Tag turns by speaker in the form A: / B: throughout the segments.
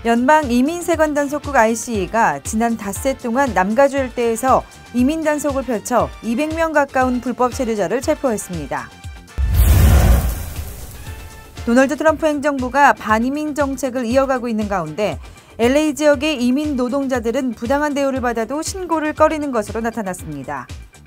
A: 연방이민세관 단속국 ICE가 지난 닷새 동안 남가주 일대에서 이민 단속을 펼쳐 200명 가까운 불법 체류자를 체포했습니다. 도널드 트럼프 행정부가 반이민 정책을 이어가고 있는 가운데 LA 지역의 이민 노동자들은 부당한 대우를 받아도 신고를 꺼리는 것으로 나타났습니다.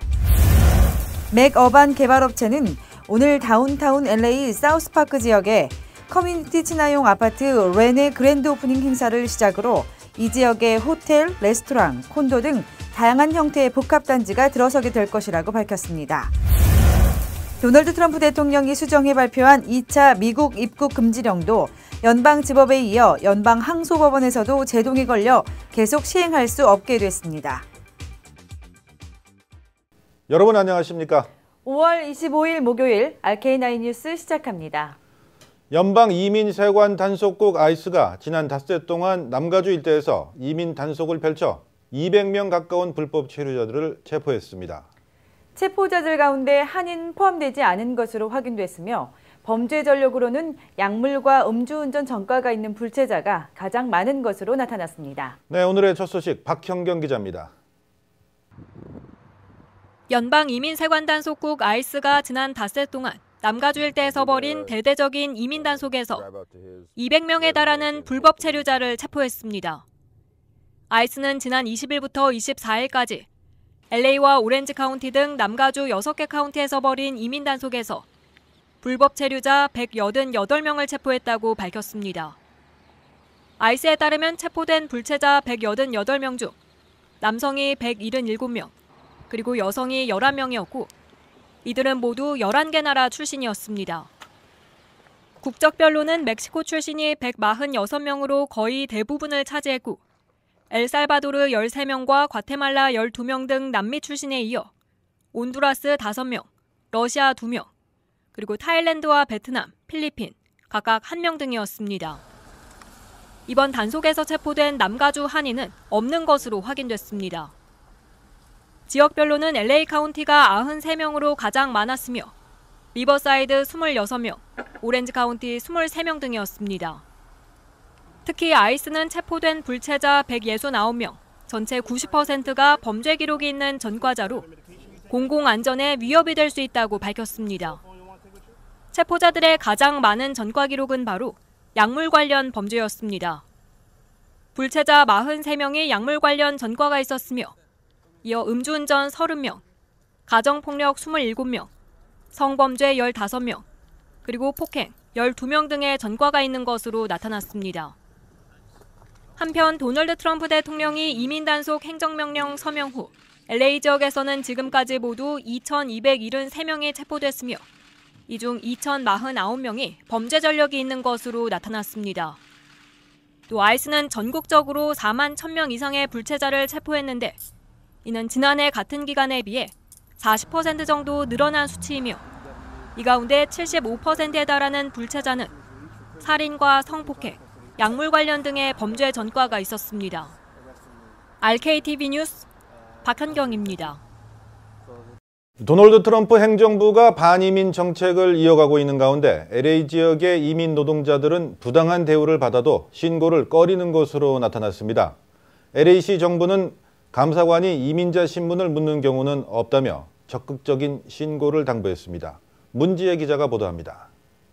A: 맥어반 개발업체는 오늘 다운타운 LA 사우스파크 지역에 커뮤니티 친화용 아파트 렌의 그랜드 오프닝 행사를 시작으로 이 지역에 호텔, 레스토랑, 콘도 등 다양한 형태의 복합단지가 들어서게 될 것이라고 밝혔습니다. 도널드 트럼프 대통령이 수정해 발표한 2차 미국 입국 금지령도 연방지법에 이어 연방항소법원에서도 제동이 걸려 계속 시행할 수 없게 됐습니다.
B: 여러분 안녕하십니까?
A: 5월 25일 목요일 RK9 뉴스 시작합니다.
B: 연방이민세관 단속국 ICE가 지난 닷새 동안 남가주 일대에서 이민 단속을 펼쳐 200명 가까운 불법 체류자들을 체포했습니다.
A: 체포자들 가운데 한인 포함되지 않은 것으로 확인됐으며 범죄 전력으로는 약물과 음주운전 전과가 있는 불체자가 가장 많은 것으로 나타났습니다.
B: 네, 오늘의 첫 소식 박형경 기자입니다.
C: 연방이민세관 단속국 ICE가 지난 닷새 동안 남가주 일대에서 벌인 대대적인 이민 단속에서 200명에 달하는 불법 체류자를 체포했습니다. ICE는 지난 20일부터 24일까지 LA와 오렌지 카운티 등 남가주 6개 카운티에서 벌인 이민 단속에서 불법 체류자 188명을 체포했다고 밝혔습니다. ICE에 따르면 체포된 불체자 188명 중 남성이 177명, 그리고 여성이 11명이었고 이들은 모두 11개 나라 출신이었습니다. 국적별로는 멕시코 출신이 146명으로 거의 대부분을 차지했고 엘살바도르 13명과 과테말라 12명 등 남미 출신에 이어 온두라스 5명, 러시아 2명, 그리고 타일랜드와 베트남, 필리핀 각각 1명 등이었습니다. 이번 단속에서 체포된 남가주 한인은 없는 것으로 확인됐습니다. 지역별로는 LA 카운티가 93명으로 가장 많았으며 리버사이드 26명, 오렌지 카운티 23명 등이었습니다. 특히 ICE는 체포된 불체자 169명, 전체 90%가 범죄 기록이 있는 전과자로 공공안전에 위협이 될 수 있다고 밝혔습니다. 체포자들의 가장 많은 전과 기록은 바로 약물 관련 범죄였습니다. 불체자 43명이 약물 관련 전과가 있었으며 이어 음주운전 30명, 가정폭력 27명, 성범죄 15명, 그리고 폭행 12명 등의 전과가 있는 것으로 나타났습니다. 한편 도널드 트럼프 대통령이 이민 단속 행정명령 서명 후 LA 지역에서는 지금까지 모두 2,273명이 체포됐으며 이 중 2,049명이 범죄 전력이 있는 것으로 나타났습니다. 또 ICE는 전국적으로 4만 1,000명 이상의 불체자를 체포했는데 이는 지난해 같은 기간에 비해 40% 정도 늘어난 수치이며 이 가운데 75%에 달하는 불체자는 살인과 성폭행, 약물 관련 등의 범죄 전과가 있었습니다. RKTV 뉴스 박현경입니다.
B: 도널드 트럼프 행정부가 반이민 정책을 이어가고 있는 가운데 LA 지역의 이민 노동자들은 부당한 대우를 받아도 신고를 꺼리는 것으로 나타났습니다. LA시 정부는 감사관이 이민자 신분을 묻는 경우는 없다며 적극적인 신고를 당부했습니다. 문지혜 기자가 보도합니다.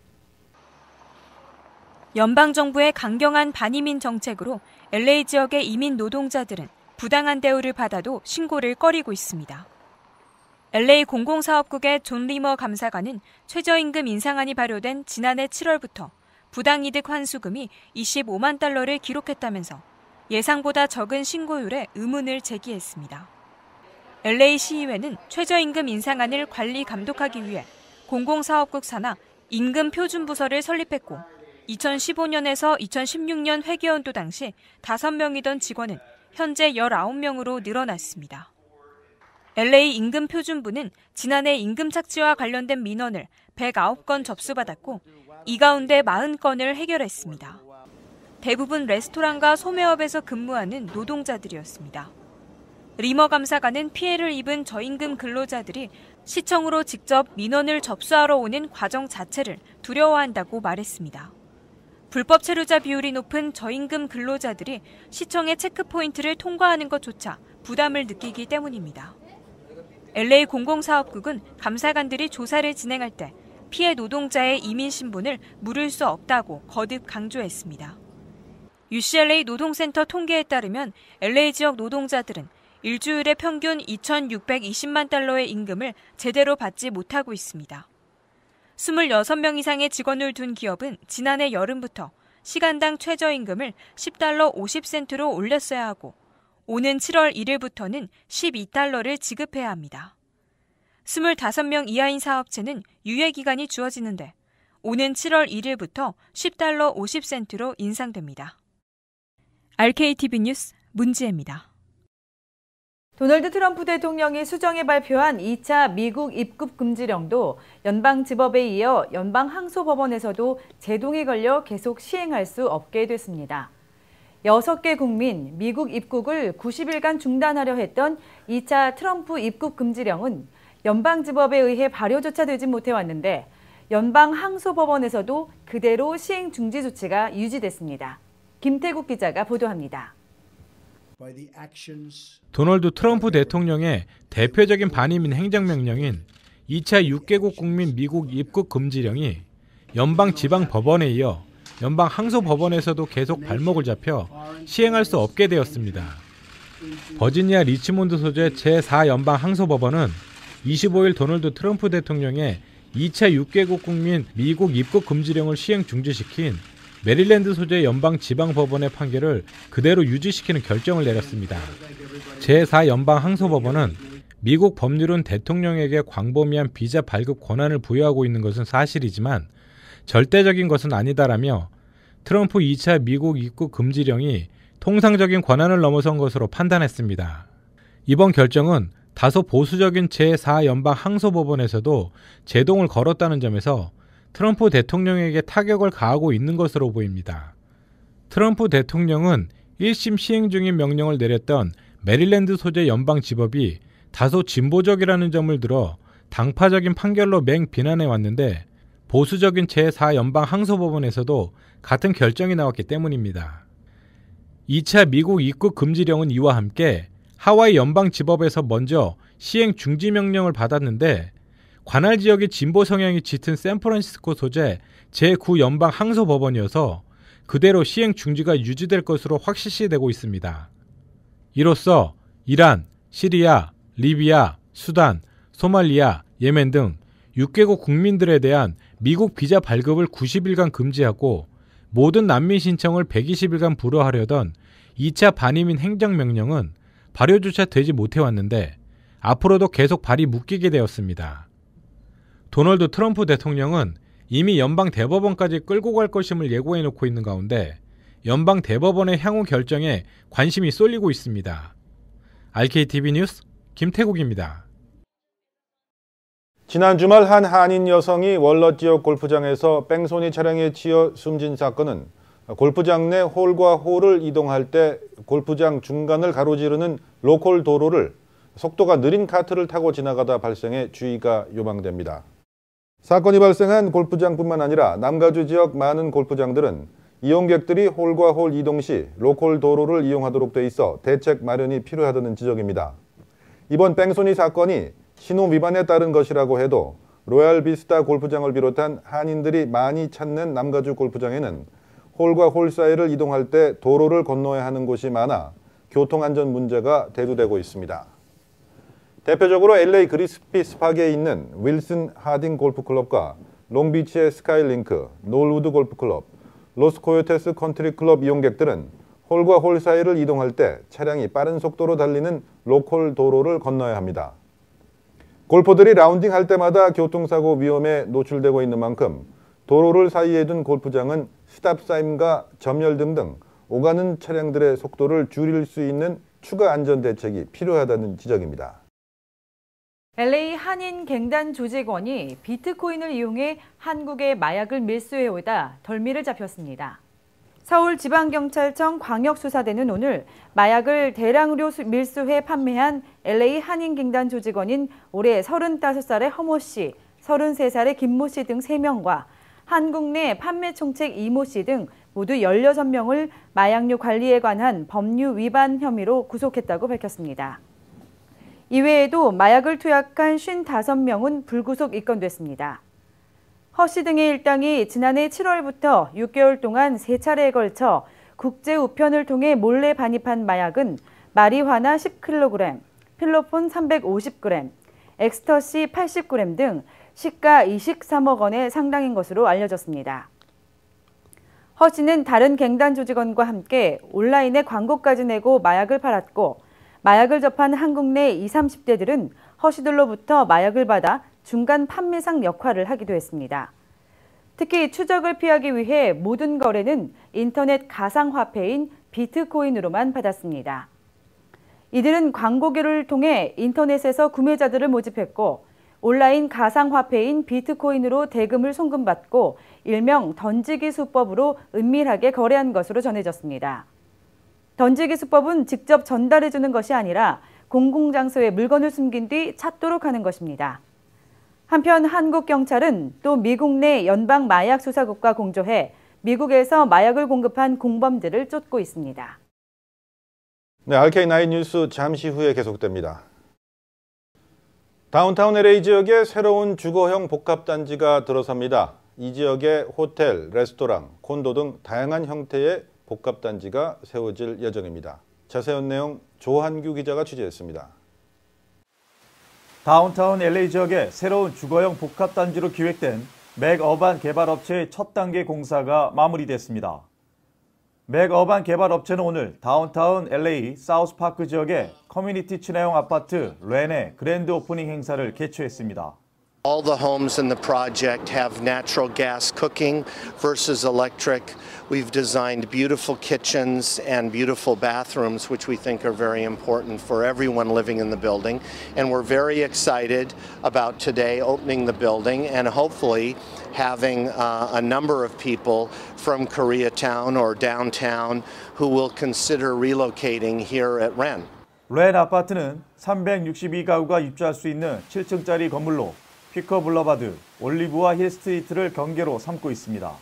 D: 연방정부의 강경한 반이민 정책으로 LA 지역의 이민 노동자들은 부당한 대우를 받아도 신고를 꺼리고 있습니다. LA 공공사업국의 존 리머 감사관은 최저임금 인상안이 발효된 지난해 7월부터 부당이득 환수금이 25만 달러를 기록했다면서 예상보다 적은 신고율에 의문을 제기했습니다. LA 시의회는 최저임금 인상안을 관리 감독하기 위해 공공사업국 산하 임금표준부서를 설립했고 2015년에서 2016년 회계연도 당시 5명이던 직원은 현재 19명으로 늘어났습니다. LA 임금표준부는 지난해 임금착취와 관련된 민원을 109건 접수받았고 이 가운데 40건을 해결했습니다. 대부분 레스토랑과 소매업에서 근무하는 노동자들이었습니다. 리머 감사관은 피해를 입은 저임금 근로자들이 시청으로 직접 민원을 접수하러 오는 과정 자체를 두려워한다고 말했습니다. 불법 체류자 비율이 높은 저임금 근로자들이 시청의 체크포인트를 통과하는 것조차 부담을 느끼기 때문입니다. LA 공공사업국은 감사관들이 조사를 진행할 때 피해 노동자의 이민 신분을 물을 수 없다고 거듭 강조했습니다. UCLA 노동센터 통계에 따르면 LA 지역 노동자들은 일주일에 평균 2,620만 달러의 임금을 제대로 받지 못하고 있습니다. 26명 이상의 직원을 둔 기업은 지난해 여름부터 시간당 최저임금을 $10 50센트로 올렸어야 하고 오는 7월 1일부터는 $12를 지급해야 합니다. 25명 이하인 사업체는 유예기간이 주어지는데 오는 7월 1일부터 $10 50센트로 인상됩니다. RKTV 뉴스 문지혜입니다.
A: 도널드 트럼프 대통령이 수정해 발표한 2차 미국 입국 금지령도 연방지법에 이어 연방항소법원에서도 제동이 걸려 계속 시행할 수 없게 됐습니다. 6개 국민 미국 입국을 90일간 중단하려 했던 2차 트럼프 입국 금지령은 연방지법에 의해 발효조차 되지 못해왔는데 연방항소법원에서도 그대로 시행 중지 조치가 유지됐습니다. 김태국 기자가 보도합니다.
E: 도널드 트럼프 대통령의 대표적인 반이민 행정명령인 2차 6개국 국민 미국 입국 금지령이 연방지방법원에 이어 연방항소법원에서도 계속 발목을 잡혀 시행할 수 없게 되었습니다. 버지니아 리치몬드 소재 제4연방항소법원은 25일 도널드 트럼프 대통령의 2차 6개국 국민 미국 입국 금지령을 시행 중지시킨 메릴랜드 소재 연방지방법원의 판결을 그대로 유지시키는 결정을 내렸습니다. 제4연방항소법원은 미국 법률은 대통령에게 광범위한 비자 발급 권한을 부여하고 있는 것은 사실이지만 절대적인 것은 아니다라며 트럼프 2차 미국 입국 금지령이 통상적인 권한을 넘어선 것으로 판단했습니다. 이번 결정은 다소 보수적인 제4연방항소법원에서도 제동을 걸었다는 점에서 트럼프 대통령에게 타격을 가하고 있는 것으로 보입니다. 트럼프 대통령은 1심 시행 중인 명령을 내렸던 메릴랜드 소재 연방지법이 다소 진보적이라는 점을 들어 당파적인 판결로 맹비난해 왔는데 보수적인 제4연방항소법원에서도 같은 결정이 나왔기 때문입니다. 2차 미국 입국 금지령은 이와 함께 하와이 연방지법에서 먼저 시행 중지 명령을 받았는데 관할 지역의 진보 성향이 짙은 샌프란시스코 소재 제9연방항소법원이어서 그대로 시행 중지가 유지될 것으로 확실시되고 있습니다. 이로써 이란, 시리아, 리비아, 수단, 소말리아, 예멘 등 6개국 국민들에 대한 미국 비자 발급을 90일간 금지하고 모든 난민 신청을 120일간 불허하려던 2차 반이민 행정명령은 발효조차 되지 못해왔는데 앞으로도 계속 발이 묶이게 되었습니다. 도널드 트럼프 대통령은 이미 연방대법원까지 끌고 갈 것임을 예고해놓고 있는 가운데 연방대법원의 향후 결정에 관심이 쏠리고 있습니다. RKTV 뉴스 김태국입니다.
B: 지난 주말 한 한인 여성이 월넛 지역 골프장에서 뺑소니 차량에 치여 숨진 사건은 골프장 내 홀과 홀을 이동할 때 골프장 중간을 가로지르는 로컬 도로를 속도가 느린 카트를 타고 지나가다 발생해 주의가 요망됩니다. 사건이 발생한 골프장뿐만 아니라 남가주 지역 많은 골프장들은 이용객들이 홀과 홀 이동 시 로컬 도로를 이용하도록 돼 있어 대책 마련이 필요하다는 지적입니다. 이번 뺑소니 사건이 신호 위반에 따른 것이라고 해도 로얄 비스타 골프장을 비롯한 한인들이 많이 찾는 남가주 골프장에는 홀과 홀 사이를 이동할 때 도로를 건너야 하는 곳이 많아 교통안전 문제가 대두되고 있습니다. 대표적으로 LA 그리스피 스파게에 있는 윌슨 하딩 골프클럽과 롱비치의 스카이링크, 놀우드 골프클럽, 로스코요테스 컨트리클럽 이용객들은 홀과 홀 사이를 이동할 때 차량이 빠른 속도로 달리는 로컬 도로를 건너야 합니다. 골퍼들이 라운딩할 때마다 교통사고 위험에 노출되고 있는 만큼 도로를 사이에 둔 골프장은 스탑사인과 점열등 등 오가는 차량들의 속도를 줄일 수 있는 추가 안전 대책이 필요하다는 지적입니다.
A: LA 한인 갱단 조직원이 비트코인을 이용해 한국에 마약을 밀수해오다 덜미를 잡혔습니다. 서울지방경찰청 광역수사대는 오늘 마약을 대량으로 밀수해 판매한 LA 한인 갱단 조직원인 올해 35살의 허모 씨, 33살의 김모 씨 등 3명과 한국 내 판매 총책 이모 씨 등 모두 16명을 마약류 관리에 관한 법률 위반 혐의로 구속했다고 밝혔습니다. 이외에도 마약을 투약한 55명은 불구속 입건됐습니다. 허 씨 등의 일당이 지난해 7월부터 6개월 동안 3차례에 걸쳐 국제 우편을 통해 몰래 반입한 마약은 마리화나 10kg, 필로폰 350g, 엑스터시 80g 등 시가 23억 원에 상당인 것으로 알려졌습니다. 허 씨는 다른 갱단 조직원과 함께 온라인에 광고까지 내고 마약을 팔았고 마약을 접한 한국 내 20, 30대들은 허 씨들로부터 마약을 받아 중간 판매상 역할을 하기도 했습니다. 특히 추적을 피하기 위해 모든 거래는 인터넷 가상화폐인 비트코인으로만 받았습니다. 이들은 광고기를 통해 인터넷에서 구매자들을 모집했고 온라인 가상화폐인 비트코인으로 대금을 송금받고 일명 던지기 수법으로 은밀하게 거래한 것으로 전해졌습니다. 던지기 수법은 직접 전달해주는 것이 아니라 공공장소에 물건을 숨긴 뒤 찾도록 하는 것입니다. 한편 한국 경찰은 또 미국 내 연방 마약 수사국과 공조해 미국에서 마약을 공급한 공범들을 쫓고 있습니다.
B: 네, RK9 뉴스 잠시 후에 계속됩니다. 다운타운 LA 지역에 새로운 주거형 복합단지가 들어섭니다. 이 지역에 호텔, 레스토랑, 콘도 등 다양한 형태의 복합단지가 세워질 예정입니다. 자세한 내용 조한규 기자가 취재했습니다.
F: 다운타운 LA 지역에 새로운 주거형 복합단지로 기획된 맥어반 개발업체의 첫 단계 공사가 마무리됐습니다. 맥어반 개발업체는 오늘 다운타운 LA 사우스파크 지역의 커뮤니티 친화형 아파트 렌의 그랜드 오프닝 행사를 개최했습니다.
G: All the homes in the project have natural gas cooking versus electric. We've designed beautiful kitchens and beautiful bathrooms, which we think are very important for everyone living in the building. And we're very excited about today opening the building and hopefully having a number of people from Koreatown or downtown who will consider relocating here at Ren.
F: 렌 아파트는 362가구가 입주할 수 있는 7층짜리 건물로 피커 블러바드, 올리브와 힐 스트리트를 경계로 삼고 있습니다.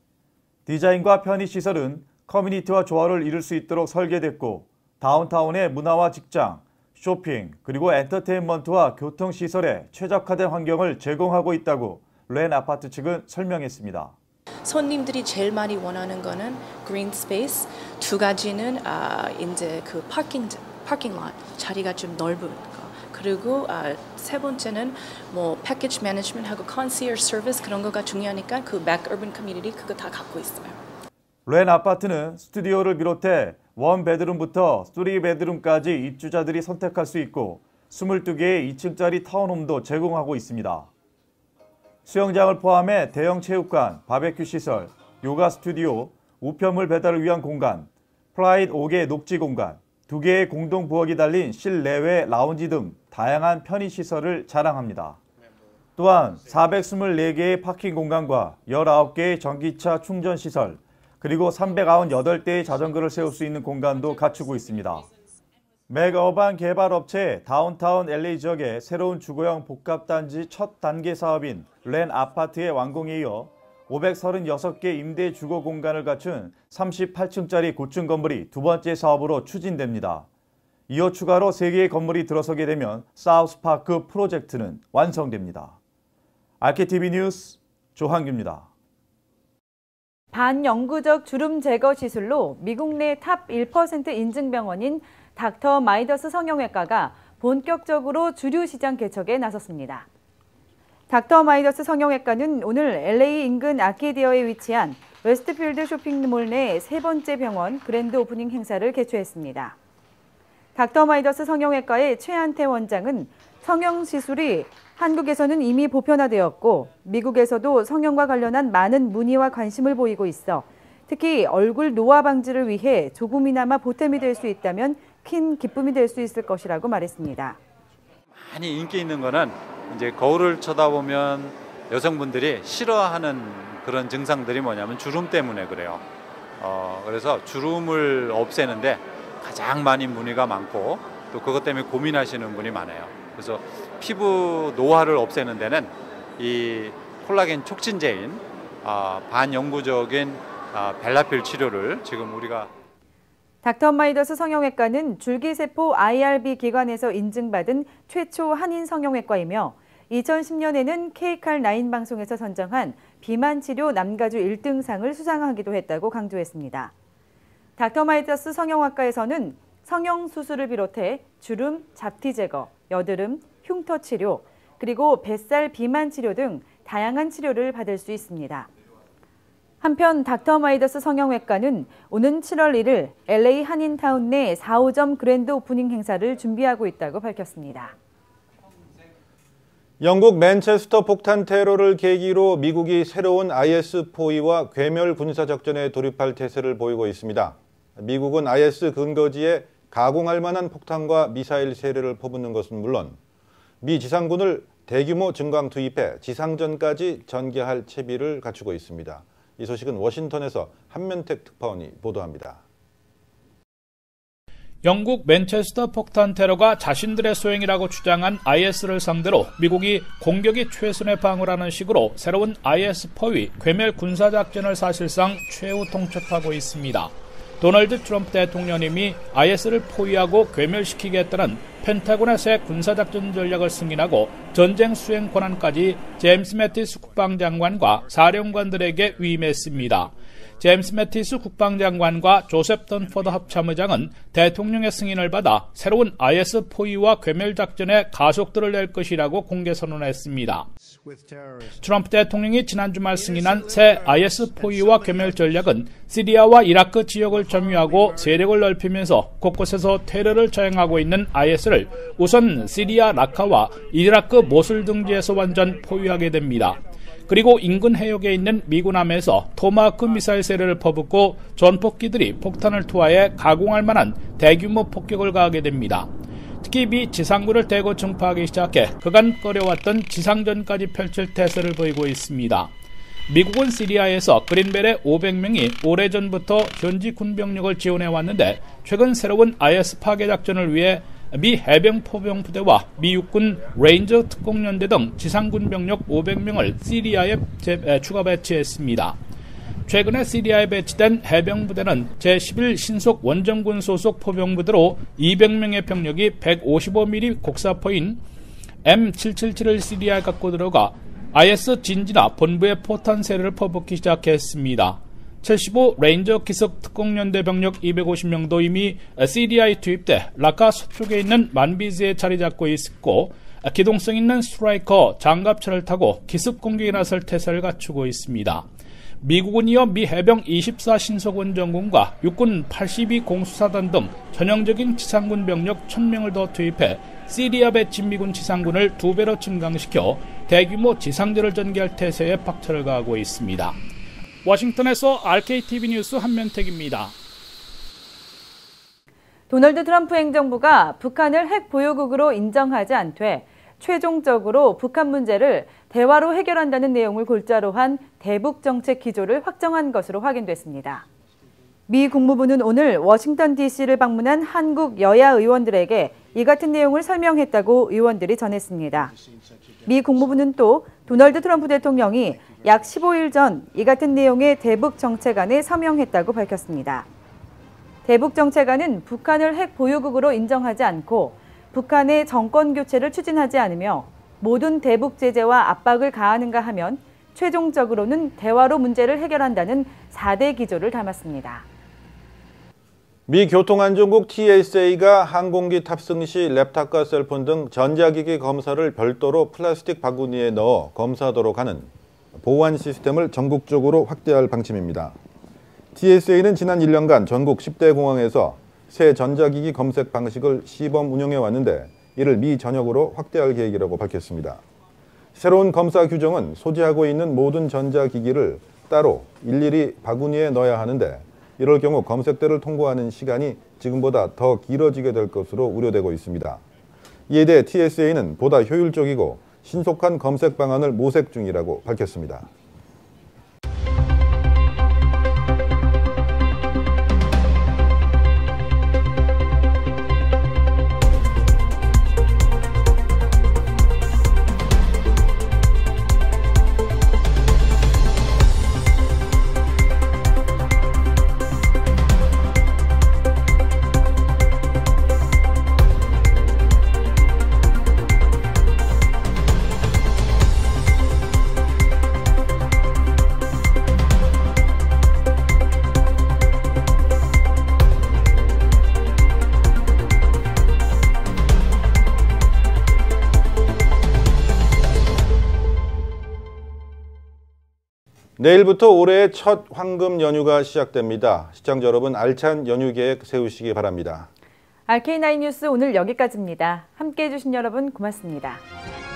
F: 디자인과 편의시설은 커뮤니티와 조화를 이룰 수 있도록 설계됐고 다운타운의 문화와 직장, 쇼핑, 그리고 엔터테인먼트와 교통시설에 최적화된 환경을 제공하고 있다고 렌 아파트 측은 설명했습니다.
H: 손님들이 제일 많이 원하는 거는 그린 스페이스, 두 가지는 이제 그 파킹 lot, 자리가 좀 넓은 거. 그리고 세 번째는 뭐 패키지 매니지먼트하고 컨시어지 서비스 그런 거가 중요하니까 그 맥 어반 커뮤니티 그거 다 갖고 있어요.
F: 렌 아파트는 스튜디오를 비롯해 1베드룸부터 3베드룸까지 입주자들이 선택할 수 있고 22개의 2층짜리 타운홈도 제공하고 있습니다. 수영장을 포함해 대형 체육관, 바베큐 시설, 요가 스튜디오, 우편물 배달을 위한 공간, 플라잇 5개 녹지 공간, 2개의 공동 부엌이 달린 실내외 라운지 등 다양한 편의시설을 자랑합니다. 또한 424개의 파킹 공간과 19개의 전기차 충전시설, 그리고 398대의 자전거를 세울 수 있는 공간도 갖추고 있습니다. 맥어반 개발업체 다운타운 LA 지역의 새로운 주거형 복합단지 첫 단계 사업인 렌 아파트의 완공에 이어 536개 임대 주거 공간을 갖춘 38층짜리 고층 건물이 두 번째 사업으로 추진됩니다. 이어 추가로 3개의 건물이 들어서게 되면 사우스파크 프로젝트는 완성됩니다. RKTV 뉴스 조한규입니다.
A: 반영구적 주름 제거 시술로 미국 내 탑 1% 인증병원인 닥터 마이더스 성형외과가 본격적으로 주류 시장 개척에 나섰습니다. 닥터 마이더스 성형외과는 오늘 LA 인근 아키디어에 위치한 웨스트필드 쇼핑몰 내 세 번째 병원 그랜드 오프닝 행사를 개최했습니다. 닥터 마이더스 성형외과의 최한태 원장은 성형시술이 한국에서는 이미 보편화되었고 미국에서도 성형과 관련한 많은 문의와 관심을 보이고 있어 특히 얼굴 노화 방지를 위해 조금이나마 보탬이 될 수 있다면 큰 기쁨이 될 수 있을 것이라고 말했습니다.
I: 많이 인기 있는 거는 이제 거울을 쳐다보면 여성분들이 싫어하는 그런 증상들이 뭐냐면 주름 때문에 그래요. 그래서 주름을 없애는데 가장 많이 문의가 많고 또 그것 때문에 고민하시는 분이 많아요. 그래서 피부 노화를 없애는 데는 이 콜라겐 촉진제인 반영구적인 벨라필 치료를 지금 우리가
A: 닥터마이더스 성형외과는 줄기세포 IRB 기관에서 인증받은 최초 한인 성형외과이며 2010년에는 KCAR9 방송에서 선정한 비만 치료 남가주 1등상을 수상하기도 했다고 강조했습니다. 닥터마이더스 성형외과에서는 성형수술을 비롯해 주름, 잡티 제거, 여드름, 흉터 치료, 그리고 뱃살 비만 치료 등 다양한 치료를 받을 수 있습니다. 한편 닥터마이더스 성형외과는 오는 7월 1일 LA 한인타운 내 4호점 그랜드 오프닝 행사를 준비하고 있다고 밝혔습니다.
B: 영국 맨체스터 폭탄 테러를 계기로 미국이 새로운 IS 포위와 괴멸 군사작전에 돌입할 태세를 보이고 있습니다. 미국은 IS 근거지에 가공할 만한 폭탄과 미사일 세례를 퍼붓는 것은 물론 미 지상군을 대규모 증강 투입해 지상전까지 전개할 채비를 갖추고 있습니다. 이 소식은 워싱턴에서 한면택 특파원이 보도합니다.
J: 영국 맨체스터 폭탄 테러가 자신들의 소행이라고 주장한 IS를 상대로 미국이 공격이 최선의 방어라는 식으로 새로운 IS 포위, 괴멸 군사작전을 사실상 최후 통첩하고 있습니다. 도널드 트럼프 대통령님이 IS를 포위하고 괴멸시키겠다는 펜타곤의 새 군사작전 전략을 승인하고 전쟁 수행 권한까지 제임스 매티스 국방장관과 사령관들에게 위임했습니다. 제임스 매티스 국방장관과 조셉 던포드 합참의장은 대통령의 승인을 받아 새로운 IS 포위와 괴멸 작전에 가속도를 낼 것이라고 공개 선언했습니다. 트럼프 대통령이 지난 주말 승인한 새 IS 포위와 괴멸 전략은 시리아와 이라크 지역을 점유하고 세력을 넓히면서 곳곳에서 테러를 저행하고 있는 IS를 우선 시리아 라카와 이라크 모술 등지에서 완전 포위하게 됩니다. 그리고 인근 해역에 있는 미군함에서 토마호크 미사일 세례를 퍼붓고 전폭기들이 폭탄을 투하해 가공할 만한 대규모 폭격을 가하게 됩니다. 특히 미 지상군을 대거 증파하기 시작해 그간 꺼려왔던 지상전까지 펼칠 태세를 보이고 있습니다. 미국은 시리아에서 그린벨의 500명이 오래전부터 현지 군병력을 지원해왔는데 최근 새로운 IS 파괴 작전을 위해 미 해병 포병부대와 미 육군 레인저 특공연대 등 지상군 병력 500명을 시리아에 추가 배치했습니다. 최근에 시리아에 배치된 해병부대는 제11 신속 원정군 소속 포병부대로 200명의 병력이 155mm 곡사포인 M777을 시리아에 갖고 들어가 IS 진지나 본부의 포탄 세례를 퍼붓기 시작했습니다. 75 레인저 기습 특공연대 병력 250명도 이미 시리아에 투입돼 라카 서쪽에 있는 만비즈에 자리 잡고 있고 기동성 있는 스트라이커 장갑차를 타고 기습 공격에 나설 태세를 갖추고 있습니다. 미국은 이어 미 해병 24 신속원정군과 육군 82 공수사단 등 전형적인 지상군 병력 1000명을 더 투입해 시리아 배치 미군 지상군을 2배로 증강시켜 대규모 지상전을 전개할 태세에 박차를 가하고 있습니다. 워싱턴에서 RKTV 뉴스 한면택입니다.
A: 도널드 트럼프 행정부가 북한을 핵 보유국으로 인정하지 않되 최종적으로 북한 문제를 대화로 해결한다는 내용을 골자로 한 대북 정책 기조를 확정한 것으로 확인됐습니다. 미 국무부는 오늘 워싱턴 DC를 방문한 한국 여야 의원들에게 이 같은 내용을 설명했다고 의원들이 전했습니다. 미 국무부는 또 도널드 트럼프 대통령이 약 15일 전 이 같은 내용의 대북 정책안에 서명했다고 밝혔습니다. 대북 정책안은 북한을 핵 보유국으로 인정하지 않고 북한의 정권 교체를 추진하지 않으며 모든 대북 제재와 압박을 가하는가 하면 최종적으로는 대화로 문제를 해결한다는 4대 기조를 담았습니다.
B: 미 교통안전국 TSA가 항공기 탑승 시 랩탑과 셀폰 등 전자기기 검사를 별도로 플라스틱 바구니에 넣어 검사하도록 하는 보안 시스템을 전국적으로 확대할 방침입니다. TSA는 지난 1년간 전국 10대 공항에서 새 전자기기 검색 방식을 시범 운영해 왔는데 이를 미 전역으로 확대할 계획이라고 밝혔습니다. 새로운 검사 규정은 소지하고 있는 모든 전자기기를 따로 일일이 바구니에 넣어야 하는데 이럴 경우 검색대를 통과하는 시간이 지금보다 더 길어지게 될 것으로 우려되고 있습니다. 이에 대해 TSA는 보다 효율적이고 신속한 검색 방안을 모색 중이라고 밝혔습니다. 내일부터 올해의 첫 황금 연휴가 시작됩니다. 시청자 여러분 알찬 연휴 계획 세우시기 바랍니다.
A: RK9 뉴스 오늘 여기까지입니다. 함께해 주신 여러분 고맙습니다.